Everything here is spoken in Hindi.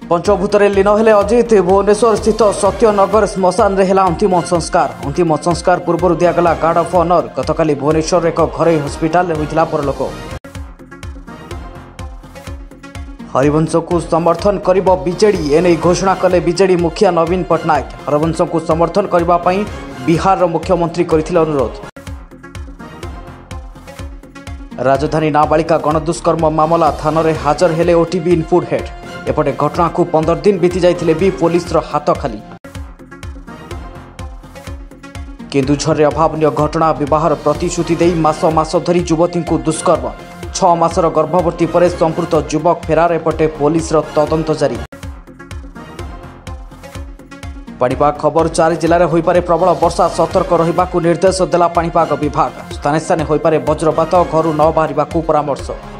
पंचभूत लीन हेले अजित भुवनेश्वर स्थित सत्यनगर श्मशान रे हेला अंतिम संस्कार पूर्व दिगला गार्ड ऑफ ऑनर गतकाली भुवनेश्वर एक घरोई हस्पिटाल होइतिला परलोक। हरिवंश को समर्थन करिब बीजेडी एने घोषणा कले बीजेडी मुखिया नवीन पट्टनायक। हरिवंश को समर्थन करबा पई बिहार मुख्यमंत्री करथिले अनुरोध। राजधानी नाबालिका गणदुष्कर्म मामला थाना रे हाजर हेले ओटीबी इनपुट हेड। एपटे घटना को 15 दिन बीती जाइथिले भी पुलिस रो हाथ खाली। केन्दुझर रे अभावनीय घटना विवाहर प्रतिश्रुति देई मास धरी युवती को दुष्कर्म। 6 मासर गर्भवती पर संपृक्त युवक फेरार। एपटे पुलिस रो तदंत जारी। पाणीपाग खबर 4 जिले में होइपारे प्रबल वर्षा सतर्क रहिबाकू निर्देश देला पाणीपाग विभाग। स्थाने स्थाने होइपारे वज्रपात घरू न बाहरिबाकू परामर्श।